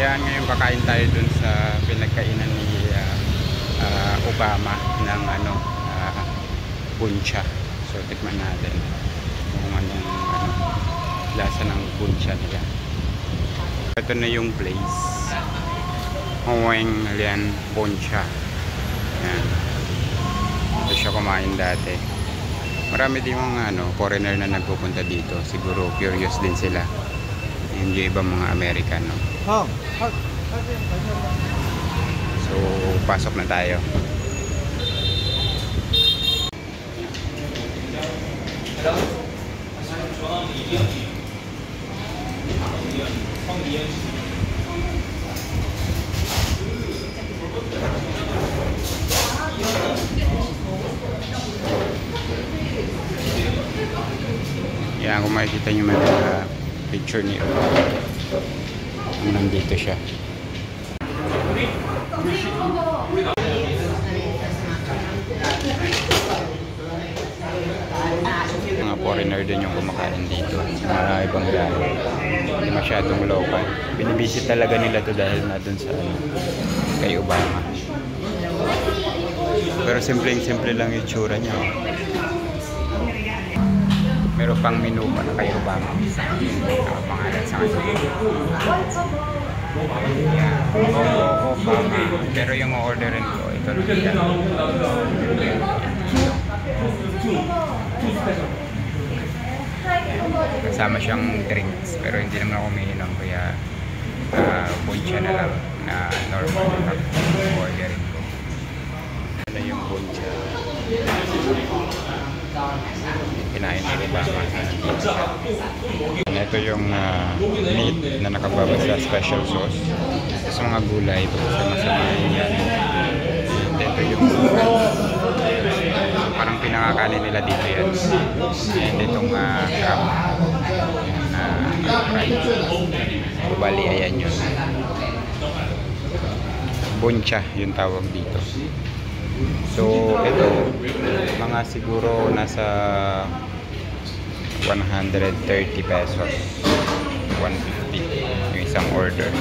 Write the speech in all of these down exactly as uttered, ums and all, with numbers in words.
Kaya ngayon kakain tayo dun sa pinagkainan ni uh, uh, Obama ng ano, uh, buncha. So tikman natin kung anong ano, lasa ng buncha nila. Ito na yung place. Haweng Lian Buncha. Yan. Ito siya kumain dati. Marami din mga ano, foreigner na nagpupunta dito. Siguro curious din sila. Hindi ibang mga Amerikano. So, pasok na tayo. Yan, kung makikita nyo man uh, picture niyo kung nandito siya. Mga foreigner din yung kumakain dito, mga ibang lahi, hindi masyadong local. Binibisit talaga nila to dahil na dun sa ano, kay Obama. Pero simpleng-simple lang yung tsura niya. Meron pang menu pa na kay Obama. Nakapangalan sa kanya. Yeah. Obama. Pero yung orderin ko, ito lang. Kasama siyang drinks. Pero hindi naman ako umiinom. Kaya uh, buncha na lang na normal na orderin ko. Ito yung buncha. Kinain ni Obama. Ito yung uh, meat na nakababa sa special sauce. Ito sa mga gulay, sama-samahin yan. Ito yung parang pinakakanin nila dito yan. And itong uh, crab na uh, fried. Bali, ayan yun. Buncha yung tawag dito. So, ito, mga siguro nasa one hundred thirty pesos, one fifty yung isang order.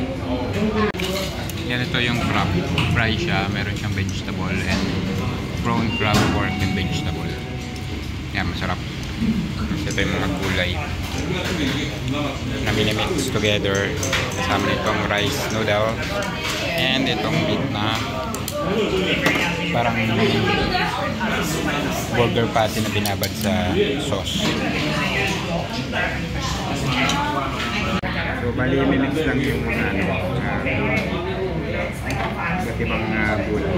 Yan, ito yung crab. Fry siya, meron siyang vegetable and prawn, crab, pork, and vegetable. Yan, masarap. Ito yung mga gulay na minimix together. Kasama nitong rice noodle and itong meat na parang burger patty na binabad sa sauce. So bali minix lang yung mga ano, iba't ibang uh, gulay.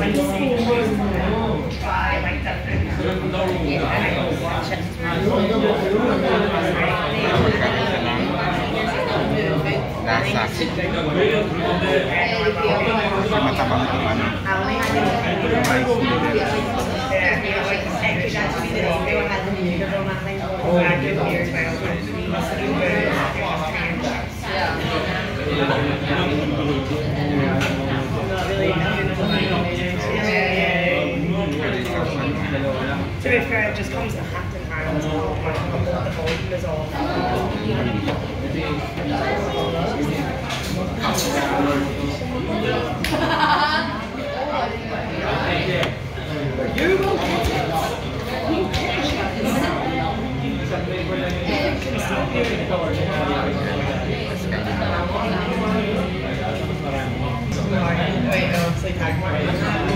Magkakaroon siya ng lasa. Kasi matabang yung ano, yung rice noodle. To be fair, it just comes to hand in hand. The volume is all. You will get it. You can. Wait, no, it's like